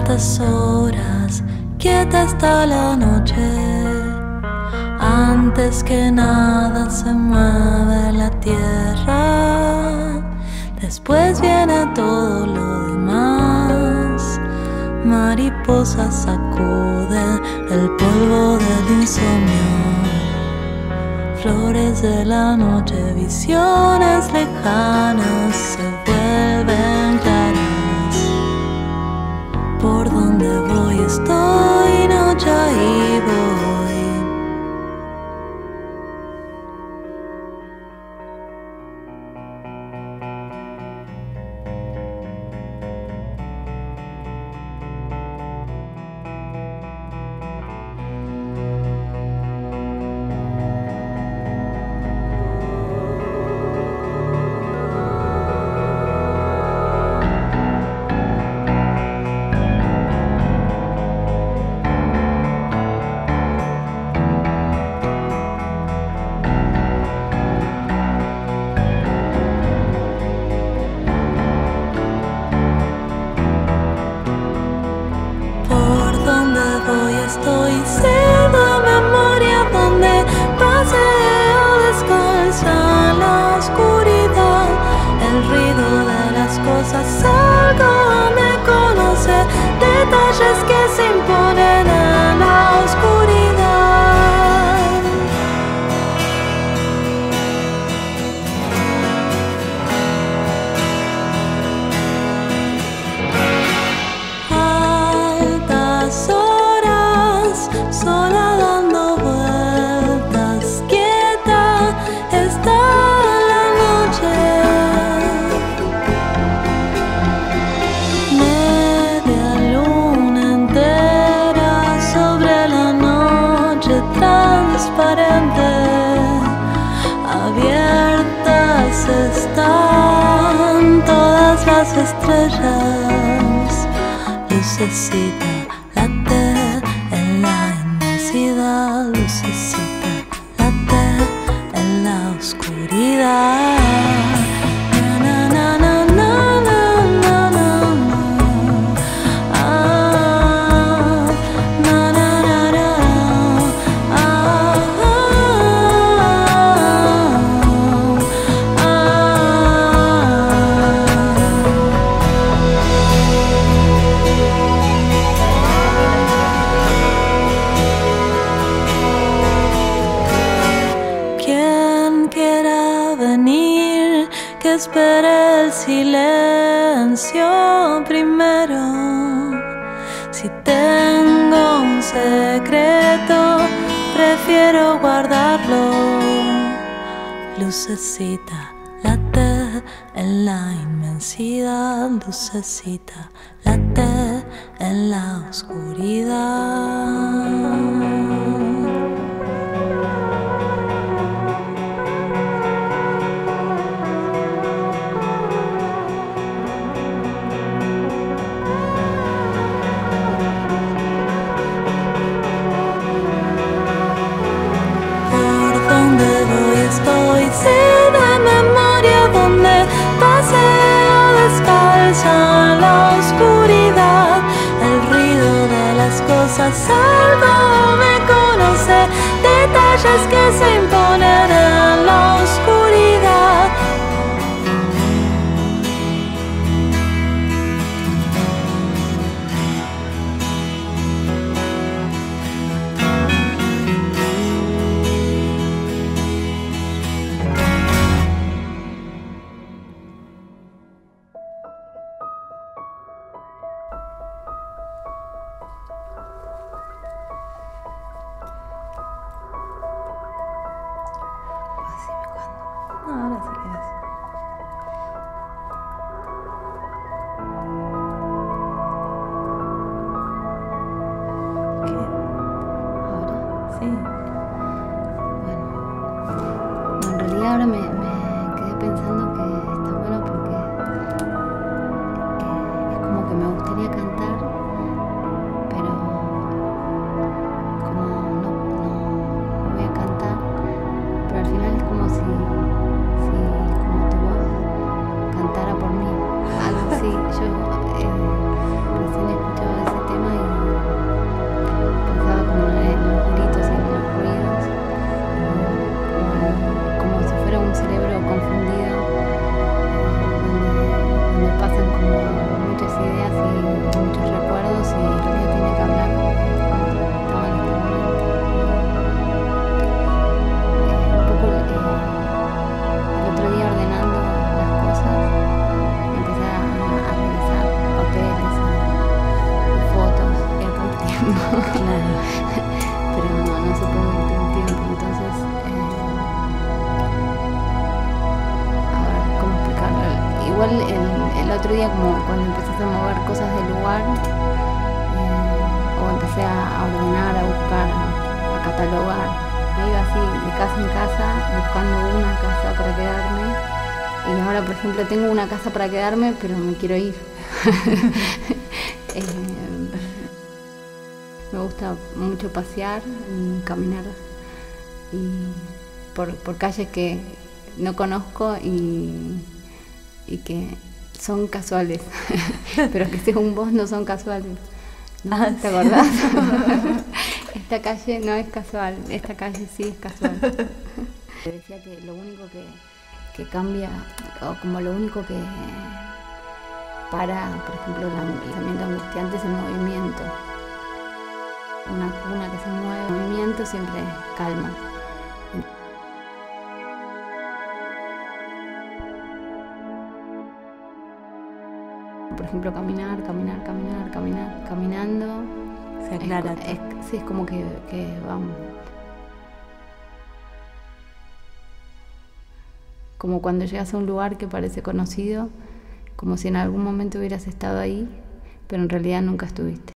tantas horas, quieta está la noche. Antes que nada se mueve la tierra, después viene todo lo demás. Mariposas sacuden el polvo del insomnio, flores de la noche, visiones lejanas se vuelven claras. Por donde voy estoy, noche y voy. Estoy siendo memoria donde paseo descalza en la oscuridad. El ruido de las cosas algo me conoce, detalles que se imponen en la oscuridad. Altas horas, sola dando vueltas, quieta está la noche. Media luna entera sobre la noche transparente, abiertas están todas las estrellas. Lucecita late en la inmensidad, lucecita late en la oscuridad. Na, na, na, na, na, na, na, na. Ah, na, na, na, na. Ah, ah, quien quiera venir, que espere el silencio primero. Si tengo un secreto, prefiero guardarlo. Lucecita late en la inmensidad, lucecita late en la oscuridad. Estoy sin memoria donde paseo descalza en la oscuridad. El ruido de las cosas algo me conoce, detalles que se imponen en la oscuridad. No, ahora sí que es. ¿Qué? ¿Ahora? Sí. Bueno, en realidad ahora me quedé pensando que está bueno porque es como que me gustaría cantar, pero como no voy a cantar, pero al final es como si como tu voz cantara por mí, algo así. Yo recién escuchaba ese igual el otro día, como cuando empecé a mover cosas del lugar, o empecé a ordenar, a buscar, a catalogar, me iba así de casa en casa buscando una casa para quedarme. Y ahora, por ejemplo, tengo una casa para quedarme, pero me quiero ir. Me gusta mucho pasear y caminar por calles que no conozco y que son casuales, pero que según vos no son casuales, ¿no? ¿Te acordás? Esta calle no es casual, esta calle sí es casual. Te decía que lo único que cambia, o como lo único que para, por ejemplo, el pensamiento angustiante es el movimiento. Una cuna que se mueve, el movimiento siempre calma. Por ejemplo, caminando. Se aclara. Sí, es como que vamos. Como cuando llegas a un lugar que parece conocido, como si en algún momento hubieras estado ahí, pero en realidad nunca estuviste.